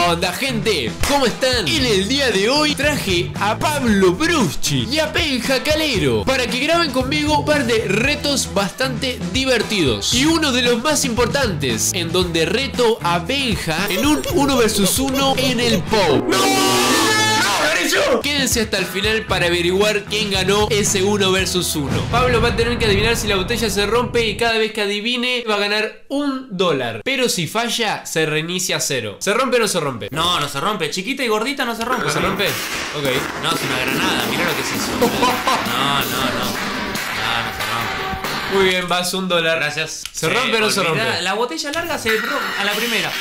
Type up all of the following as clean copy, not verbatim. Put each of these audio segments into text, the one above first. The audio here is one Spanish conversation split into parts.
onda, gente? ¿Cómo están? En el día de hoy traje a Pablo Bruschi y a Benja Calero para que graben conmigo un par de retos bastante divertidos. Y uno de los más importantes, en donde reto a Benja en un 1 vs 1 en el POW. ¡No! Quédense hasta el final para averiguar quién ganó ese 1 vs 1. Pablo va a tener que adivinar si la botella se rompe y cada vez que adivine va a ganar $1. Pero si falla, se reinicia a 0. ¿Se rompe o no se rompe? No, no se rompe. Chiquita y gordita no se rompe. ¿No se rompe? Ok. No, es una granada. Mira lo que es eso. No se rompe. Muy bien, vas $1. Gracias. ¿Se rompe o no se rompe? La botella larga se rompe a la primera.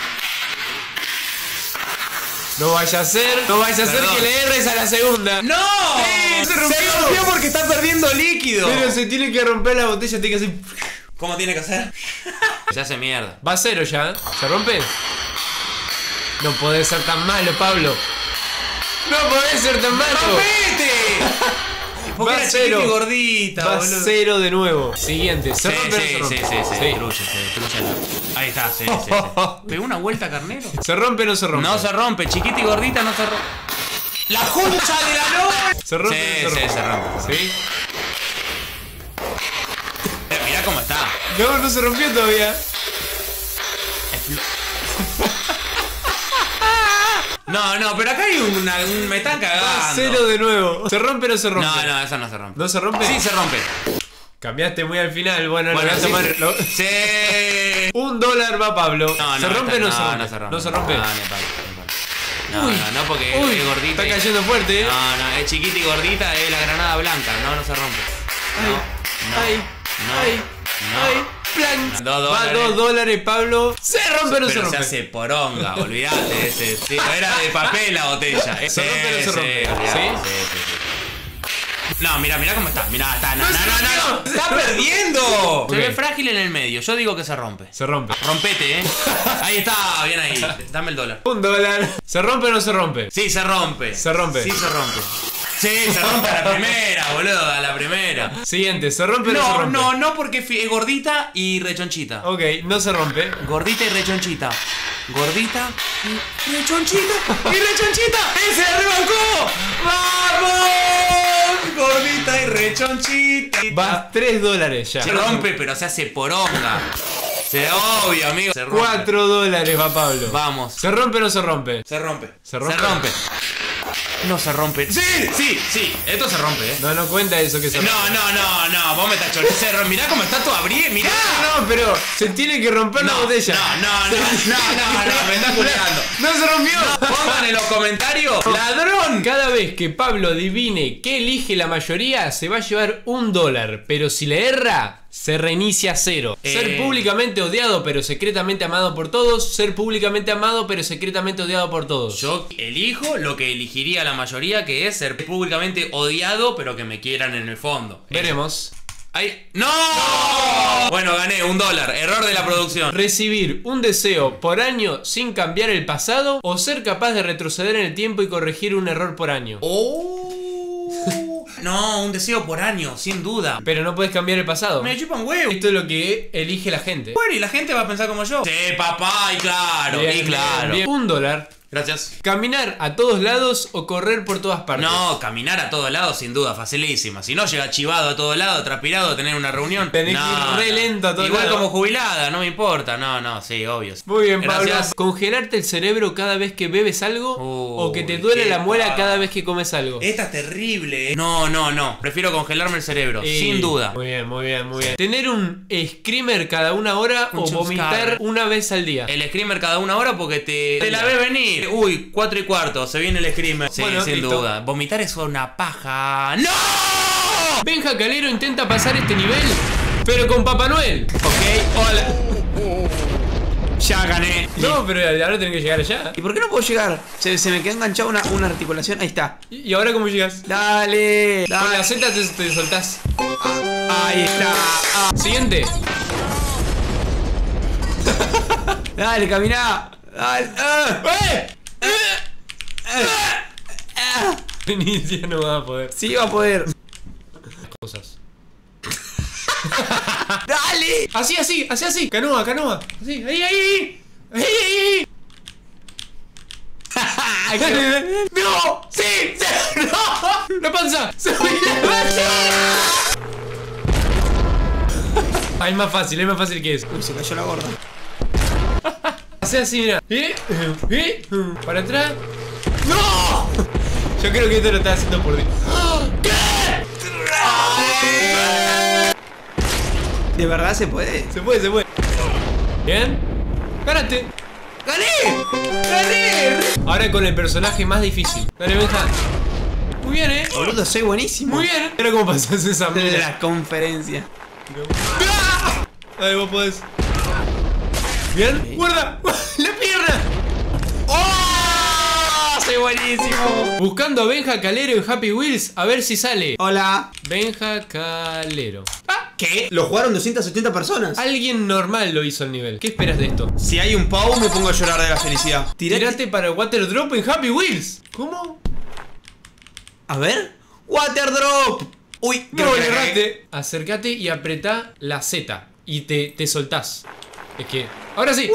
No vaya a ser que le erres a la segunda. ¡No! Se rompió porque está perdiendo líquido. Pero se tiene que romper la botella, tiene que hacer... ¿Cómo tiene que hacer? Se hace mierda. Va a 0 ya, ¿eh? ¿Se rompe? No podés ser tan malo, Pablo. No podés ser tan malo. ¡Rompete! Porque Va era 0 chiquita y gordita, Va boludo. 0 de nuevo. Siguiente, ¿se rompe o no se rompe? Se destruye. Ahí está, sí. ¿Pegó una vuelta, carnero? ¿Se rompe o no se rompe? No se rompe, chiquita y gordita no se rompe. ¡La concha de la noche! ¿Se rompe o no se rompe? Se rompe. ¿Sí? Mirá cómo está. No se rompió todavía. No, pero acá hay un me están cagando. Va 0 de nuevo. ¿Se rompe o no se rompe? No, esa no se rompe. ¿No se rompe? Sí, se rompe. Cambiaste muy al final. Bueno, lo voy a sí. tomar. Sí. $1 va Pablo. ¿Se rompe o no se rompe? No se rompe. ¿No se rompe? No, porque es gordita. Está cayendo fuerte, ¿eh? No, es chiquita y gordita, es la granada blanca. No se rompe. Ay. Plan. Va $2, Pablo. ¿Se rompe o no se rompe? Se hace poronga, olvídate ese. Sí, era de papel la botella. ¿Se rompe o no se rompe? Sí. No, mira cómo está. Mirá, está. No. ¡Está perdiendo! Okay. Se ve frágil en el medio. Yo digo que se rompe. Se rompe. Rompete, Ahí está, bien ahí. Dame el $1. $1. ¿Se rompe o no se rompe? Sí, se rompe. Se rompe. Sí, se rompe. Sí, se rompe a la primera, boludo, a la primera. Siguiente, ¿se rompe o no se rompe? No, porque es gordita y rechonchita. Ok, no se rompe. Gordita y rechonchita. Gordita y rechonchita. ¡Se arrebancó! ¡Vamos! Gordita y rechonchita. Va $3 ya. Se rompe, pero se hace poronga. Obvio, amigo. Se rompe. $4 va Pablo. Vamos. ¿Se rompe o no se rompe? Se rompe. ¿Se rompe? No se rompe. Sí. Esto se rompe, No cuenta eso que se rompe. No. Vos me estás chorando. Mirá cómo está todo abriendo. Mirá. No, pero se tiene que romper la botella. No, me estás culeando. No se rompió. Pongan en los comentarios. ¡Ladrón! Cada vez que Pablo adivine qué elige la mayoría, se va a llevar $1. Pero si le erra, se reinicia a 0. Ser públicamente odiado pero secretamente amado por todos. Ser públicamente amado pero secretamente odiado por todos. Yo elijo lo que elegiría la mayoría, que es ser públicamente odiado pero que me quieran en el fondo. Veremos. ¡Ay! ¡No! Bueno, gané $1. Error de la producción. Recibir un deseo por año sin cambiar el pasado, o ser capaz de retroceder en el tiempo y corregir un error por año. No, un deseo por año, sin duda. Pero no puedes cambiar el pasado. Me chupa un huevo. Esto es lo que elige la gente. Bueno, y la gente va a pensar como yo. Sí, papá, y claro, bien. $1. Gracias. Caminar a todos lados o correr por todas partes. No, caminar a todos lados sin duda, facilísima. Si no llega chivado a todos lados, transpirado a tener una reunión. Tenés que ir re lento a todos lados. Igual como jubilada, no me importa. No, sí, obvio. Muy bien, Gracias. Pablo. ¿Congelarte el cerebro cada vez que bebes algo? ¿O que te duele la muela cada vez que comes algo? Esta es terrible, No. Prefiero congelarme el cerebro, sin duda. Muy bien. ¿Tener un screamer cada 1 hora o vomitar una vez al día? El screamer cada 1 hora porque te la ves venir. Uy, 4:15, se viene el screamer. Sí, bueno, sin duda. Vomitar es una paja. ¡No! Benja Calero intenta pasar este nivel, pero con Papá Noel. Ok, hola. Ya gané. No, pero ahora tenés que llegar allá. ¿Y por qué no puedo llegar? Se me quedó enganchada una articulación. Ahí está. ¿Y ahora cómo llegas? Dale. Con la Z te soltás. Ahí está. Siguiente. Dale, caminá. Dale. Inicia, no va a poder. Sí, va a poder. Cosas. ¡Dale! Así. Canoa. Así, ahí. ¡No! ¡Sí! ¡Sí! ¡No! ¡La panza! ¡Se me Ah, es más fácil que eso. Uy, se cayó la gorda. Hace así, mira. Para atrás. ¡No! Yo creo que esto lo está haciendo por Dios. ¿Qué? ¿De verdad se puede? Se puede. Bien. ¡Ganaste! ¡Gané! ¡Gané! Ahora con el personaje más difícil. Dale, Benja. Muy bien, Boludo, soy buenísimo. Muy bien. Mira cómo pasas esa De mina. la conferencia. Dale, vos podés. Bien. ¡Guarda! ¡La pierna! ¡Oh! Soy buenísimo. Buscando a Benja Calero en Happy Wheels. A ver si sale. Hola. Benja Calero. ¿Qué? Lo jugaron 270 personas. Alguien normal lo hizo el nivel. ¿Qué esperas de esto? Si hay un pavo me pongo a llorar de la felicidad. Tírate para el Water Drop en Happy Wheels. ¿Cómo? A ver. Water drop. Uy, No, le erraste. Acércate y apretá la Z. Y te soltás. Es que... ¡Ahora sí!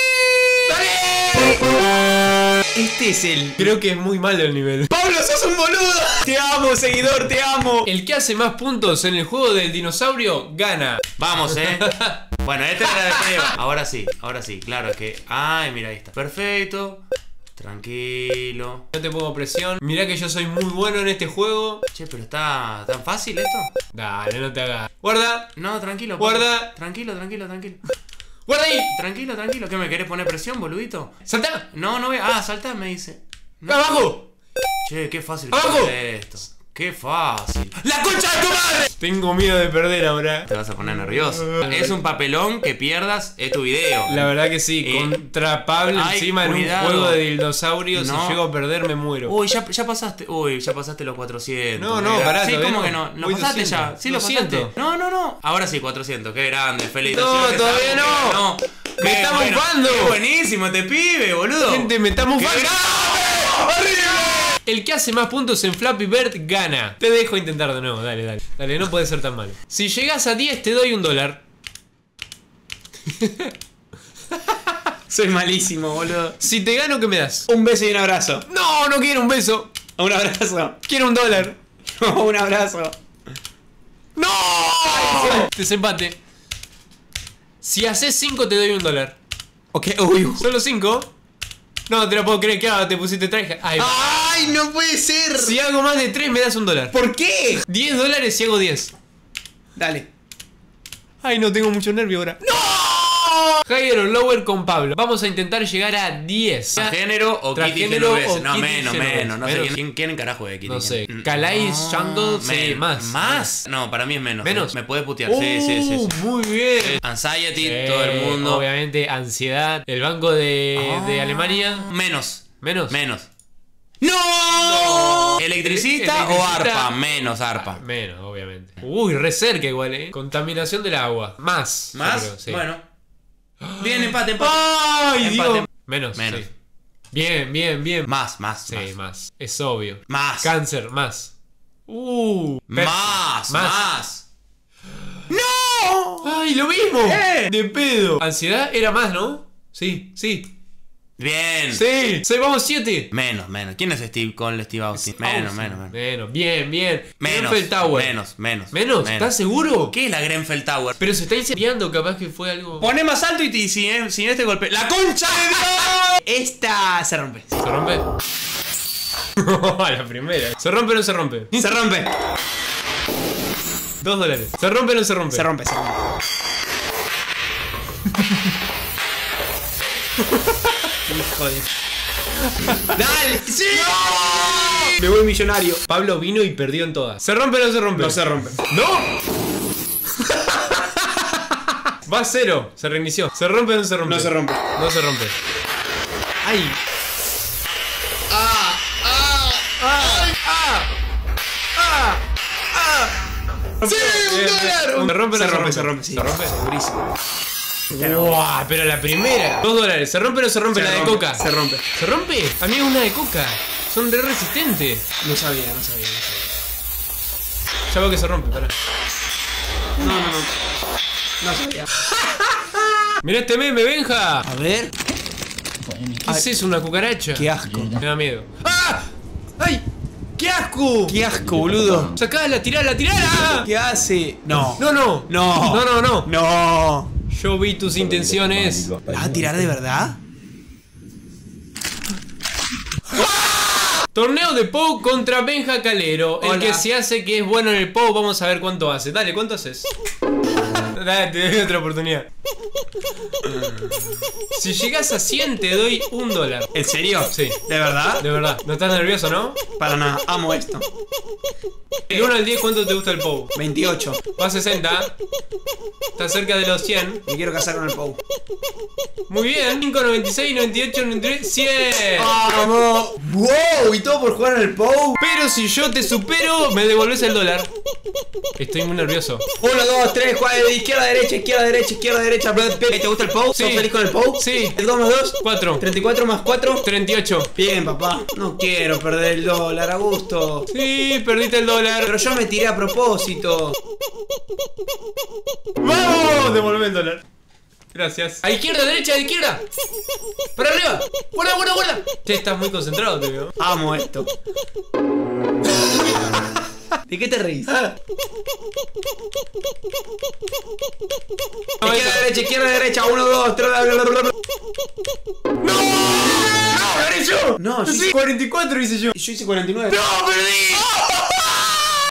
¡Dale! Este es el... Creo que es muy malo el nivel. ¡Pablo, sos un boludo! Te amo, seguidor, te amo. El que hace más puntos en el juego del dinosaurio gana. Vamos, Bueno, este era de prueba. Ahora sí, claro que... Ay, mira, ahí está. Perfecto. Tranquilo. No te pongo presión. Mirá que yo soy muy bueno en este juego. Che, pero está tan fácil esto. Dale, no te hagas. Guarda. No, tranquilo. Guarda. Tranquilo. Guarda ahí. Tranquilo. ¿Qué me querés poner presión, boludito? Saltá. No ve. Ah, saltá, me dice. No. Abajo. Che, qué fácil ¡Abajo! que es esto. Qué fácil. ¡La concha de tu madre! Tengo miedo de perder ahora. Te vas a poner nervioso. Es un papelón que pierdas, es tu video. La verdad que sí, contra Pablo Ay, encima cuidado. en un juego de dinosaurios. No. Si llego a perder me muero. Uy, ya pasaste. Uy, ya pasaste los 400. No, pará, Sí, todavía ¿cómo no. que no? ¿Lo Voy pasaste 200. ya? Sí, lo 200. pasaste. No. Ahora sí, 400. Qué grande. Felicitaciones. No, todavía no. Me está mufando. Qué buenísimo este pibe, boludo. Gente, me está mufando. ¡Qué ¡Horrible! El que hace más puntos en Flappy Bird gana. Te dejo intentar de nuevo, dale. Dale, no puede ser tan malo. Si llegas a 10 te doy $1. Soy malísimo, boludo. Si te gano, ¿qué me das? Un beso y un abrazo. No, no quiero un beso. Un abrazo. Quiero $1. Un abrazo. ¡No! Desempate. Si haces 5 te doy $1. Ok, uy. ¿Solo 5? No te lo puedo creer, que ahora te pusiste traje. Ahí va. ¡Ay, no puede ser! Si hago más de 3 me das $1. ¿Por qué? $10 si hago 10. Dale. Ay, no, tengo mucho nervio ahora. ¡No! Higher o lower con Pablo. Vamos a intentar llegar a 10. ¿Transgénero o Kitty Transgénero Genovese? o No, Kitty menos. Genovese. No sé Menos. quién carajo es Kitty. No sé. Genovese. Calais, Jungle, sí, más. ¿Más? No, para mí es menos. ¿Menos? Me puede putear. Sí. Muy bien. Anxiety, todo el mundo. Obviamente, ansiedad. El banco de Alemania. Menos. Menos. ¡No! ¿Electricista o arpa? Menos arpa. Menos, obviamente. Uy, re cerca igual, Contaminación del agua. Más. ¿Más? Yo creo, sí. Bueno. Bien, empate. ¡Ay, Empate. Dios! Menos. Menos. Sí. Bien. Más. Sí, más. Es obvio. Más. Cáncer, más. Más. ¡No! ¡Ay, lo mismo! De pedo. Ansiedad era más, ¿no? Sí. Bien. Sí. Vamos 7. Menos. ¿Quién es Steve Austin? Menos. Bien. Menos. Grenfell Tower. Menos. ¿Menos? ¿Estás seguro? ¿Qué es la Grenfell Tower? Pero se está incendiando, capaz que fue algo. Poné más alto y sin este golpe. ¡La concha de Dios! Esta se rompe. ¿Se rompe? A la primera. ¿Se rompe o no se rompe? Se rompe. $2. ¿Se rompe o no se rompe? Se rompe. Hijo de... ¡Dale! ¡Sí! ¡No! Me voy millonario. Pablo vino y perdió en todas. ¿Se rompe o no se rompe? No se rompe. ¡No! Va a 0. Se reinició. ¿Se rompe o no se rompe? No se rompe. No se rompe. ¡Ay! ¡Sí! ¡$1! ¿Se rompe o no se rompe? Se rompe, sí. ¿Se rompe? Segurísimo. ¡Wow! Pero la primera. $2. ¿Se rompe o no se rompe la de coca? Se rompe. ¿Se rompe? A mí es una de coca. Son re resistentes. No sabía. Ya veo que se rompe, pará. No sabía. Mirá este meme, Benja. A ver. ¿Qué es eso? ¿Una cucaracha? Qué asco. Me da miedo. ¡Ah! ¡Ay! ¡Qué asco! Qué asco, boludo. ¡Sacala, tirala, tirala! ¿Qué hace? No. No, no. No. No, no, no. No. Yo vi tus intenciones. ¿La vas a tirar de verdad? Torneo de Pou contra Benja Calero. El Hola. que se hace que es bueno en el Pou. Vamos a ver cuánto hace. Dale, ¿cuánto haces? Dale, te doy otra oportunidad. Si llegas a 100 te doy $1. ¿En serio? Sí. ¿De verdad? De verdad. ¿No estás nervioso, no? Para nada, amo esto. Del 1 al 10, ¿cuánto te gusta el Pou? 28. Va a 60. Está cerca de los 100. Me quiero casar con el Pou. Muy bien. 5, 96, 98, 99, 100. ¡Vamos! ¡Wow! ¿Y todo por jugar en el Pou? Pero si yo te supero, me devolves el $1. Estoy muy nervioso. 1, 2, 3, 4, izquierda, derecha, izquierda, derecha, izquierda, derecha. ¿Te gusta el Pou? Sí. ¿Sos feliz con el Pou? Sí. ¿El 2 más 2? 4. 34 más 4. 38. Bien, papá. No quiero perder el dólar, a gusto. Sí, perdiste el $1. Pero yo me tiré a propósito. ¡Vamos! Devolve el $1. Gracias. A izquierda, derecha, a izquierda. Para arriba. Guarda, guarda, guarda. Che, estás muy concentrado, te veo. Amo esto. ¿De qué te reís? Izquierda, derecha, 1, 2, 3. ¡No! ¡No! ¡Gané yo! No, yo Sí, hice 44 hice yo. Yo hice 49. ¡No, perdí!